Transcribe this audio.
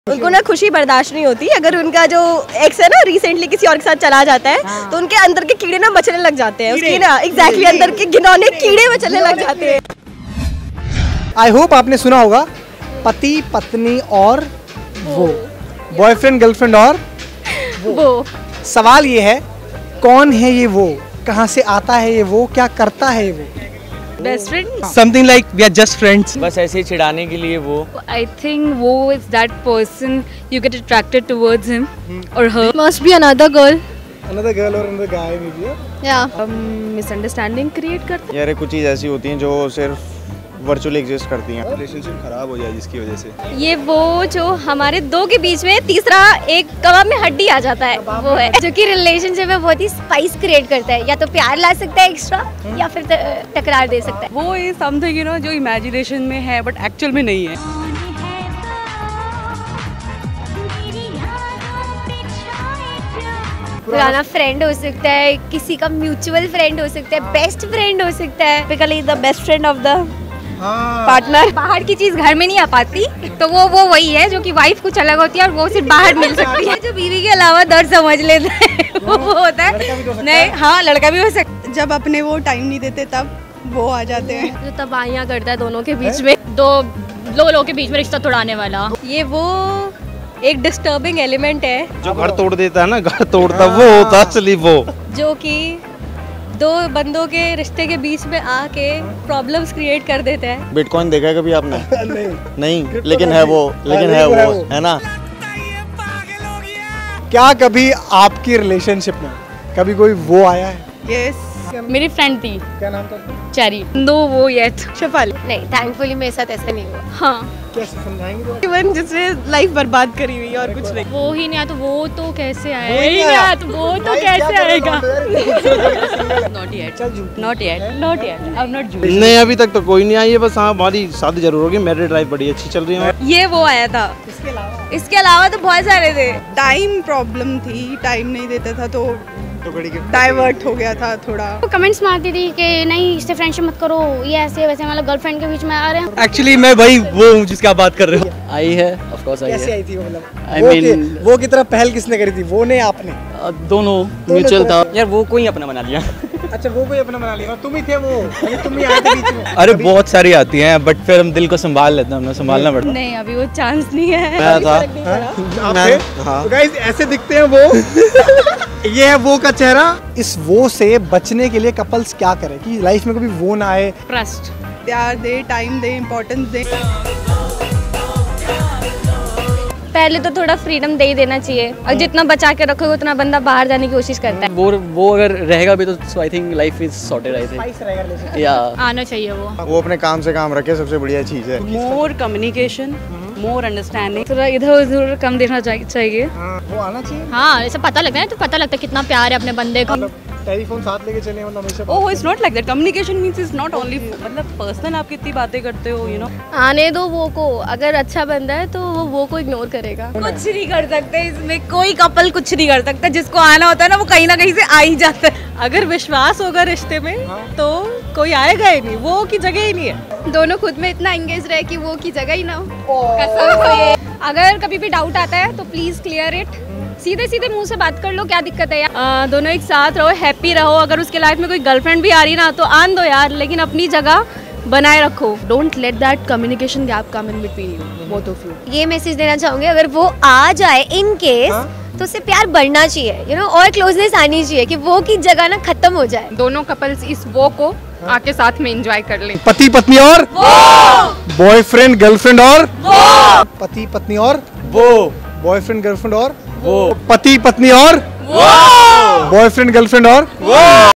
उनको ना खुशी बर्दाश्त नहीं होती। अगर उनका जो एक्स है ना रिसेंटली किसी और के साथ चला जाता है तो उनके अंदर के कीड़े ना मचने लग जाते हैं, उसकी ना एग्जैक्टली अंदर के घिनौने कीड़े मचने लग जाते हैं। आई होप आपने सुना होगा पति पत्नी और वो, बॉयफ्रेंड गर्लफ्रेंड और वो। सवाल ये है कौन है ये वो, कहाँ से आता है ये वो, क्या करता है ये वो? Best friend, something like we are just friends. बस ऐसे ही चिढ़ाने के लिए वो। I think वो is that person you get attracted towards him or her. Must be another girl Another girl or another guy maybe. या मिसअंडरस्टैंडिंग क्रिएट करते यार कुछ चीज़ ऐसी होती हैं जो सिर्फ वर्चुअली एग्जिस्ट करती हैं। रिलेशनशिप खराब हो जाए जिसकी वजह से ये वो जो हमारे दो के बीच में तीसरा एक कबाब में हड्डी आ जाता है, वो है जो कि रिलेशनशिप में बहुत ही स्पाइस क्रिएट करता है। या तो प्यार ला सकता है एक्स्ट्रा या फिर टकरार दे सकता है। वो इज समथिंग यू नो जो इमेजिनेशन में है बट एक्चुअल में नहीं है। पुराना फ्रेंड हो सकता है, किसी का म्यूचुअल फ्रेंड हो सकता है, बेस्ट फ्रेंड हो सकता है, typically the best friend of the partner. बाहर की चीज घर में नहीं आ पाती तो वो वही है जो कि वाइफ कुछ अलग होती है और वो सिर्फ बाहर मिल सकती है। जो बीवी के अलावा दर्द समझ लेता है वो होता है। नहीं, हाँ लड़का भी हो सकता है। जब अपने वो टाइम नहीं देते तब वो आ जाते हैं। जो तबाहियां करता है दोनों के बीच में, दो लोगों के बीच में रिश्ता तोड़ाने वाला, ये वो एक डिस्टर्बिंग एलिमेंट है जो घर तोड़ देता है ना, घर तोड़ता वो होता है असली वो, जो कि दो बंदों के रिश्ते के बीच में आके प्रॉब्लम्स क्रिएट कर देते हैं। बिटकॉइन देखा है कभी आपने? नहीं, लेकिन है वो है ना। क्या कभी आपकी रिलेशनशिप में कभी कोई वो आया है? यस, मेरी फ्रेंड थी क्या नाम था उसका? चेरी। नो वो येट शेफाली। नहीं, थैंकफुली मेरे साथ ऐसा नहीं हुआ। हाँ कैसे समझाएंगे तो? इवन जिसने लाइफ बर्बाद करी हुई और कुछ नहीं। वो ही नहीं आया तो वो तो कैसे आएगा? वो ही नहीं आया तो वो तो कैसे आएगा? Not yet. नॉट येट अब नॉट जूड। नहीं अभी तक तो कोई नहीं आई है। बस हाँ हमारी शादी जरूर होगी, मैरिड लाइफ बड़ी अच्छी चल रही है। ये वो आया था। इसके अलावा तो बहुत सारे थे। टाइम प्रॉब्लम थी, टाइम नहीं देता था तो डाइवर्ट हो गया था थोड़ा। वो कमेंट्स मारती थी कि नहीं इससे फ्रेंडशिप मत करो, ये ऐसे वैसे, मतलब गर्लफ्रेंड के बीच में आ रहे हैं। एक्चुअली मैं भाई वो हूँ जिसकी आप बात कर रहे हो। आई है, ऑफ कोर्स आई है। कैसे आई थी वो? मतलब I वो mean- वो की तरफ पहल किसने करी थी, वो ने आपने? दोनों म्यूचुअल था। यार वो कोई अपना बना लिया। अच्छा, वो कोई अपना बना लिया, तुम ही थे वो, तुम ही आए थे बीच में। अरे बहुत सारी आती हैं बट फिर हम दिल को संभाल लेते हैं, हमें संभालना पड़ता है। नहीं अभी वो चांस नहीं है। मैं था तो गाइस ऐसे दिखते हैं वो। ये है वो का चेहरा। इस वो से बचने के लिए कपल्स क्या करें कि लाइफ में कभी वो ना आए? ट्रस्ट, प्यार दे, टाइम दे, इम्पोर्टेंस दे। पहले तो थोड़ा फ्रीडम दे ही देना चाहिए और जितना बचा के रखोगे उतना बंदा बाहर जाने की कोशिश करता है। वो अगर रहेगा भी तो I think life is sorted. I think या आना चाहिए वो अपने काम से काम रखे, सबसे बढ़िया चीज़ है। More communication, more understanding. थोड़ा इधर उधर कम देखना चाहिए। वो आना चाहिए। हाँ, ऐसा पता लगता है तो पता लगता है कितना प्यार है अपने बंदे को। टेलीफोन साथ लेके चले मतलब हमेशा। Oh it's not like that. Communication means is not only मतलब पर्सनल आप कितनी बातें करते हो यू नो। आने दो वो को, अगर अच्छा बंदा है तो वो को इग्नोर करेगा। कुछ नहीं कर सकते इसमें, कोई कपल कुछ नहीं कर सकता। जिसको आना होता है ना वो कहीं ना कहीं से आ ही जाता है। अगर विश्वास होगा रिश्ते में तो कोई आएगा ही नहीं, वो की जगह ही नहीं है। दोनों खुद में इतना एंगेज रहे कि वो की जगह ही ना हो। कसम से। अगर कभी भी डाउट आता है तो प्लीज क्लियर इट, सीधे सीधे मुंह से बात कर लो, क्या दिक्कत है यार। दोनों एक साथ रहो, हैप्पी रहो। अगर उसके लाइफ में कोई गर्लफ्रेंड भी आ रही ना तो आन दो यार, लेकिन अपनी जगह बनाए रखो। Don't let that communication gap come in between you both of you. ये मैसेज देना चाहूंगी, अगर वो आ जाए इन केस तो उससे प्यार बढ़ना चाहिए यू नो, और क्लोजनेस आनी चाहिए कि वो की जगह ना खत्म हो जाए। दोनों कपल्स इस वो को आके साथ में एंजॉय कर ले। पति पत्नी और बॉयफ्रेंड गर्लफ्रेंड और पति पत्नी और बॉयफ्रेंड गर्लफ्रेंड और पति पत्नी और बॉयफ्रेंड गर्लफ्रेंड और